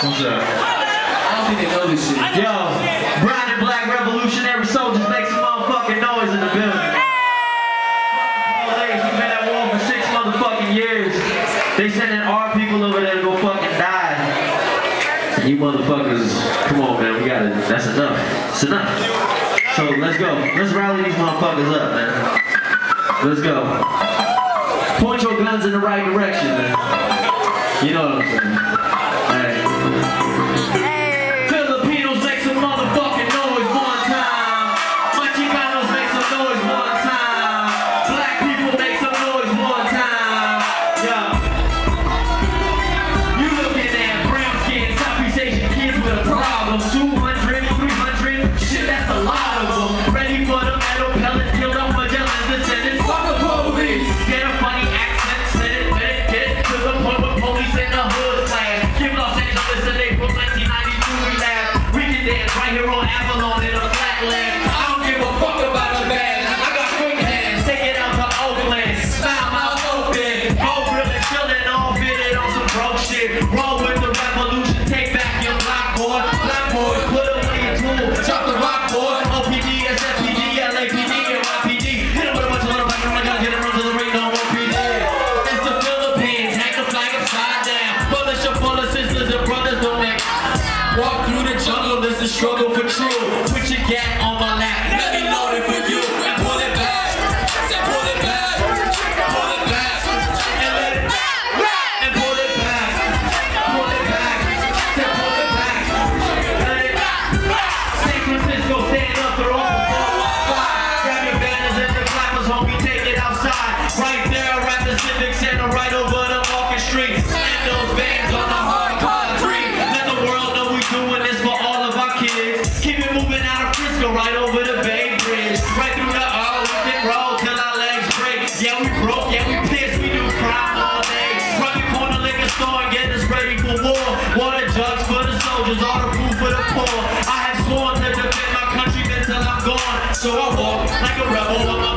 What's up? I don't think they know this shit. Yo, brown and black revolutionary soldiers make some motherfucking noise in the building. We've been at war for 6 motherfucking years. They sending our people over there to go fucking die. And you motherfuckers, come on man, we gotta, that's enough. It's enough. So let's go. Let's rally these motherfuckers up, man. Let's go. Point your guns in the right direction, man. You know what I'm saying? Hey. Filipinos make some motherfucking noise one time. Mexicanos make some noise one time. Black people make some noise one time. Yeah. You looking at brown skin, Southeast Asian kids with a problem. 200, 300, shit, that's a lot of them. Ready for the metal pellets, killed on Magellan's descendants. Fuck the police. Get a funny accent, send it, let it get to the point where police in the hood slash. Give Los Angeles in April 1992 we laugh. We can dance right here on Avalon in a flatland. I don't give a fuck about your band. I got quick hands, take it out to Oakland. Smile mouth open, go really chillin', all fitted on some broke shit. Roll with the revolution, take back your block boy. Black boys, put away your tool, drop the rock boy. OPD, SFPD, LAPD, and YPD. Hit him with a bunch of little black guns, get him run to the ring, no more PD. It's the Philippines, hang the flag upside down. Bullets are full of sisters and brothers don't make. Walk through the jungle, this is struggle for true. Put your gat on my lap, let me load it for you. And pull it back, say pull it back, pull it back. And let it back, and pull it back, pull it back, say pull it back. Let it back. San Francisco, stand up, they're all grab your banners and the clappers, homie, take it outside. Right there, at the Civic Center, right over the Market Street. Slam those bands on the hard concrete. Let the world know we doing this for all of our kids. Keep it moving out of Frisco, right over the Bay Bridge. Right through the Arlington Road till our legs break. Yeah, we broke, yeah, we pissed, we do crime all day. Run the corner liquor store and get us ready for war. Water jugs for the soldiers, all the food for the poor. I have sworn to defend my country until I'm gone. So I walk like a rebel on my